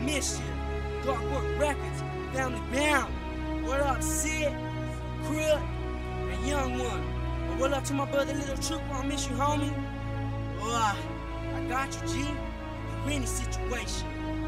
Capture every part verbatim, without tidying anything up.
Mischief, Dark Work Records, Family Bound. What up, Sid, Crook, and Young One? And what up to my brother Little Troop? I miss you, homie. Oh, I got you, G, in any situation.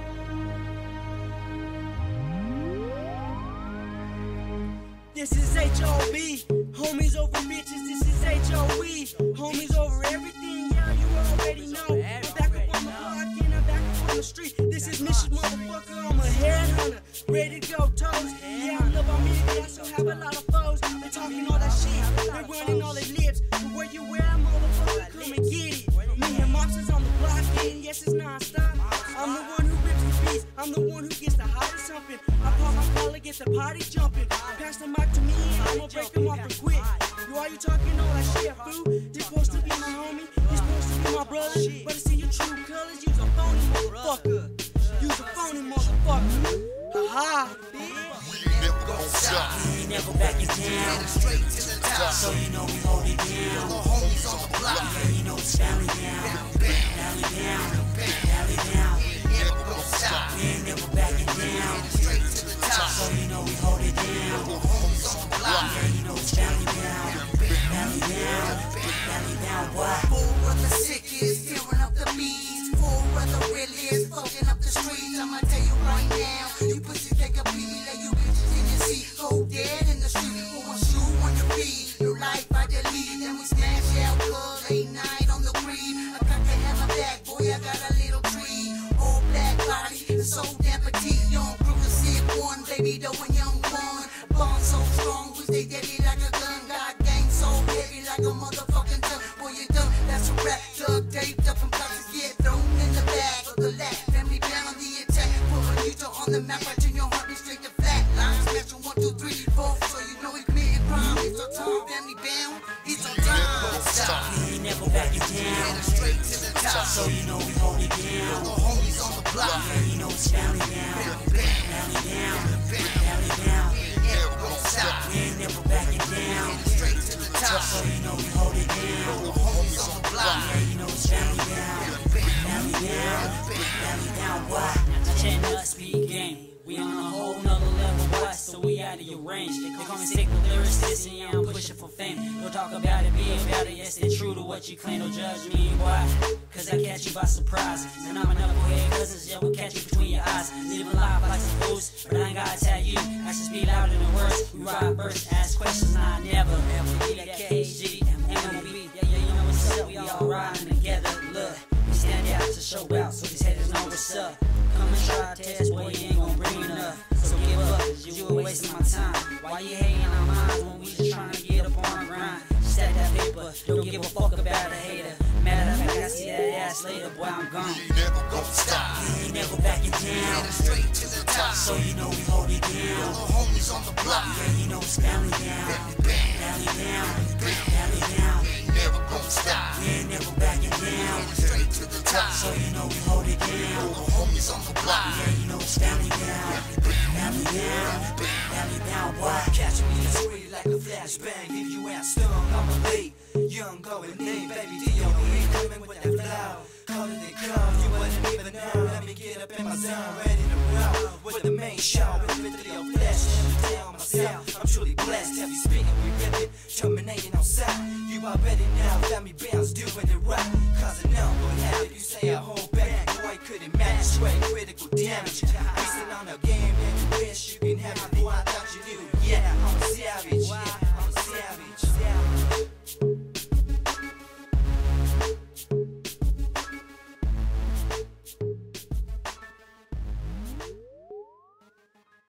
This is H O B, homies over bitches. This is H O E, homies over everything. Yeah, you already know. I'm back up on the block and I'm back up on the street. This is Mischief, motherfucker. I'm a headhunter, ready to go toes. Yeah, I love on me, but I also have a lot of foes. They talking all that shit, they running all their lips. But where you at, motherfucker? Come and get it. Me and Mobsters on the block, and yes, it's non-stop. I'm the one who rips the beats. I'm the one who gets the hottest something. I pop my collar, get the party jumping. Pass the mic to me, and I'ma break them off and quit. You are you talking all that shit, fool? This supposed to be my homie, he's supposed to be my brother. But to see your true colors, you's a phony motherfucker. You's a phony motherfucker. Ha-ha, We ain't never gon' stop. We ain't never backing down. Straight to the top. So you know we hold it down. The homies on the block. Yeah, you know it's family down. Family down. Family down. We ain't never gon' stop. We ain't never backing down. Straight to the top. So you know we hold it down. The homies on the block. Yeah, you know it's family down. Family down. Family down, boy. Four of the sickest, tearing up the beats. Four of the realest, fucking up the streets. I'ma tell you right now, you pussy take a beat, let you bitches in your seat. Go dead in the street, put one shoe on your feet. Your life I delete, then we smash out cuz late night on the green. I got the hammer back, boy, I got a little tree. All black body, and so damn petite. Young Bruce, Sid one, baby dough and young one. Bond so strong, we stay deadly like a gun. Got game so heavy like a motherfucking gun. Boy, you done, that's a rap. Duct taped up and plastic get thrown in the bag of the lap. Family down on the attack, pulling you to on the map. I turn your heartbeat straight to flat. Line special one, two, three, four. So you know he committed crime. It's our time, family bound. It's our time. We ain't never backing down. Straight to the top. So you know we hold it The down. homies on the block. Yeah, you know it's family down. Family down. Family down. We ain't never gon' stop. We ain't never backing down. Straight to the top. So you know we hold it down. The homies on the block. Yeah, you know it's family down. Family down. Family down, boy. I can't not speak game. We on a whole nother level, boy, so we out of your range. They call me sick with lyricist, and yeah, I'm pushing for fame. Don't talk about it, be about it, yes, it's true to what you claim. Don't judge me, boy, cause I catch you by surprise. And I'm a knucklehead, cousins, yeah, we'll catch you between your eyes. Living life like some fools, but I ain't gotta tell you. Actions speak louder than words. We ride first, ask questions, nah, never. Ever be that K G, M O B, yeah, yeah, you know what's up. We all riding together, look. We stand out to show out, so these haters know what's up. Come and try to test, boy, you ain't gon' bring enough. So give up, cause you were wasting my time. Why you hating our minds when we just trying to get up on the grind? Stack that paper, don't give a fuck about a hater. Matter of fact, I see that ass later, boy, I'm gone. We ain't never gon' stop. We ain't never backing down. Straight to the top. So you know we hold it down. The homies on the block. Yeah, you know it's family down. Family down. Family down. We ain't never gon' stop. We ain't never backing down. Straight to the top. So you know we hold it down. The homies on the block. Yeah, you know it's family down. Family down. Family down, boy. Catch me in the street like a flashbang, leave you out stung, I'm a late. Young going name, baby D O E, coming with that flow. Call it and come, you wouldn't even know. Let me get up in my zone, ready to roll with the main show. With video flash, every day on myself. I'm truly blessed, heavy speaking, we rip it, terminating on sight. You already know, family bounds doing it right. Cause I know what happened.